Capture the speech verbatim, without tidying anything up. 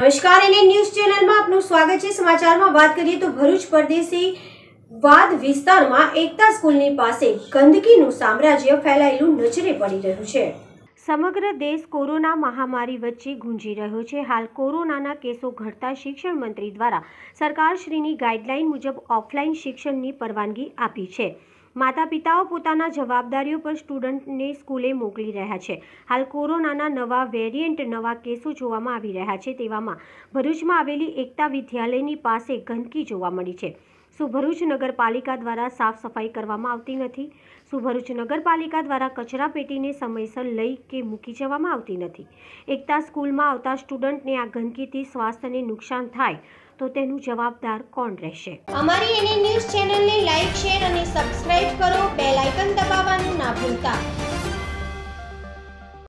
નમસ્કાર, એને ન્યૂઝ ચેનલમાં આપનું સ્વાગત છે। સમાચારમાં વાત કરીએ તો ભરૂચ પરદેશી વાદ વિસ્તારમાં એકતા સ્કૂલની પાસે ગંદકીનું સામ્રાજ્ય ફેલાયેલું નજરે પડી રહ્યું છે। સમગ્ર દેશ કોરોના મહામારી વચ્ચે ગુંજી રહ્યો છે। હાલ કોરોનાના કેસો ઘટતા શિક્ષણ મંત્રી દ્વારા સરકારશ્રીની ગાઈડલાઈન મુજબ ઓફલાઈન શિક્ષણની પરવાનગી આપી છે। માતા પિતાઓ પોતાના જવાબદારીઓ પર સ્ટુડન્ટને સ્કૂલે મોકલી રહ્યા છે। હાલ કોરોનાના નવા વેરિયન્ટ નવા કેસો જોવામાં આવી રહ્યા છે। તેવામાં ભરૂચમાં આવેલી એકતા વિદ્યાલયની પાસે ગંદકી જોવા મળી છે। શું ભરૂચ નગરપાલિકા દ્વારા સાફ સફાઈ કરવામાં આવતી નથી? શું ભરૂચ નગરપાલિકા દ્વારા કચરા પેટીને સમયસર લઈ કે મૂકી જવામાં આવતી નથી? એકતા સ્કૂલમાં આવતા સ્ટુડન્ટને આ ગંદકીથી સ્વાસ્થ્યને નુકસાન થાય તો તેનું જવાબદાર કોણ રહેશે? અમારી એને ન્યૂઝ ચેનલને લાઈક, શેર અને સબસ્ક્રાઇબ કરો। બેલ આઇકન દબાવવાનું ના ભૂલતા।